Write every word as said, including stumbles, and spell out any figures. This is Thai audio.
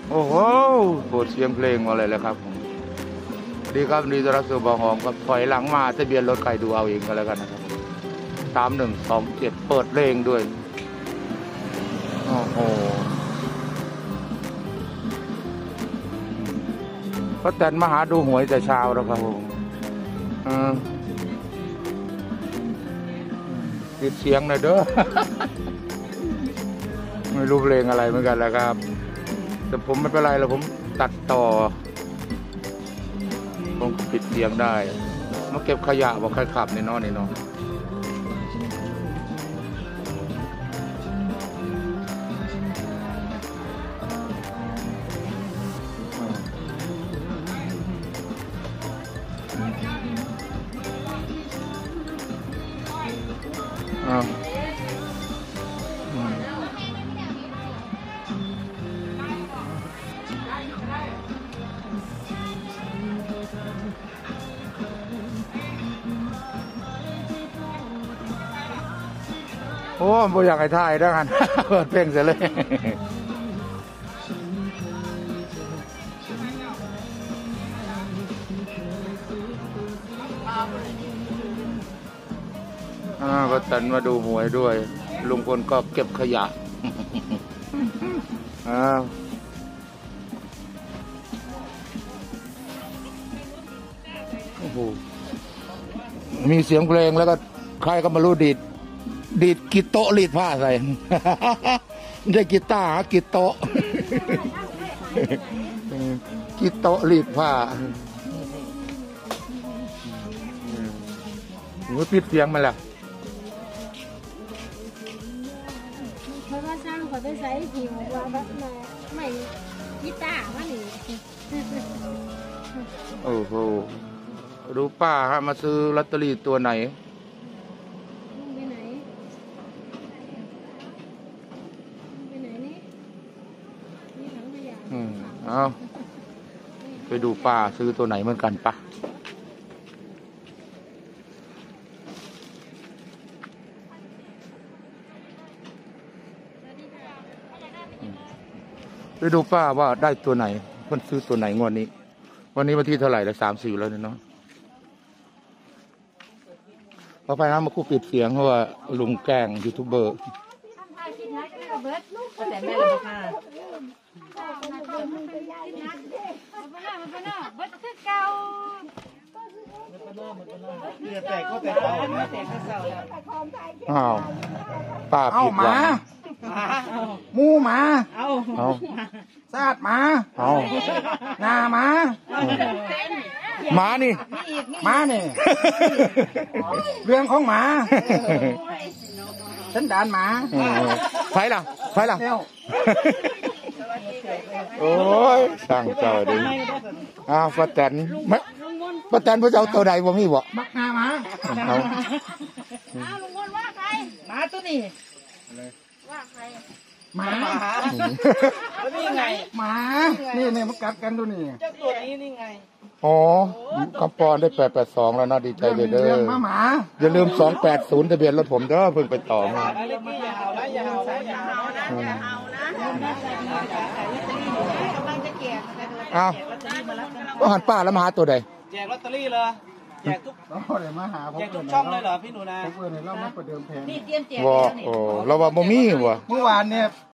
โอ้โหเปิดเสียงเพลงมาเลยแล้วครับดีครับดีต้อนรับสู่บ่อหอมครับถอยหลังมาทะเบียนรถใครดูเอาเองก็แล้วกันนะครับสามหนึ่งสองเจ็ดเปิดเพลงด้วยโอ้โหก็แต่มาหาดูหวยแต่เช้าแล้วครับผมปิดเสียงหน่อยเด้อ ไม่รู้เพลงอะไรเหมือนกันแล้วครับแต่ผมไม่เป็นไรแล้วผมตัดต่อผมปิดเสียงได้มาเก็บขยะบอกใครขับในนอนในนอนอ่าโอ้บ่อยากให้ถ่ายด้วยกันเปิดเพลงเสร็จเลยอ่าก็ตันมาดูหวยด้วยลุงพลก็เก็บขยะอ้าวโอ้โหมีเสียงเพลงแล้วก็ใครก็มารู้ดีดดีดกีโตรีดผ้าใส่ไม่ใช่กีตาร์กีโตกีโตรีดผ้าหนูปิดเสียงมาแล้วเพราะว่าสร้างเขาไปใส่ผิวว่าแบบไม่กีตาร์มาหนิโอ้โหดูป้าฮะมาซื้อลอตเตอรี่ตัวไหนเอาไปดูป้าซื้อตัวไหนเหมือนกันปะไปดูป้าว่าได้ตัวไหนเพิ่นซื้อตัวไหนงวดนี้วันนี้วันที่เท่าไหร่แล้วสามสี่แล้วเนาะพอไปนะมาคู่ปิดเสียงเพราะว่าลุงแกล้งยูทูบเบอร์แต่แม่เลยค่ะแต่ก็แต่เก่าแต่ก็เก่าอ้าวป้าผิดหวังมูหมาเอาซาดหมาเอาหน้าหมาหมานี่หมานี่เรื่องของหมาฉันด่านหมาไฟล่ะไฟล่ะโอ้ยสั่งเจ้าดิอ้าวป้าแตนไม่ป้าแตนผู้เจ้าตัวใดบ่มีบ่มักหน้าหมาเอาลุงพลว่าใครหมาตัวนี้ว่าใครหมาแล้วนี่ไงหมานี่เนี่ยมันกัดกันดูนี่เจ้าตัวนี้นี่ไงอ๋อกำปอนได้แปดแปดสองแล้วนะดีใจเลยเด้อหมาอย่าลืมสองแปดศูนย์ทะเบียนรถผมเด้อเพิ่งไปต่อมาอย่าเห่านะอย่าเห่านะอย่าเห่านะอย่าเห่านะกำลังจะแจกอ้าวก็หันป้าแล้วมาหาตัวใดแจกลอตเตอรี่เลยแจกทุกแจกทุกช่องเลยเหรอพี่หนูนะว่าโอ้เราว่าบ่มีว่ะเมื่อวานเนี่ย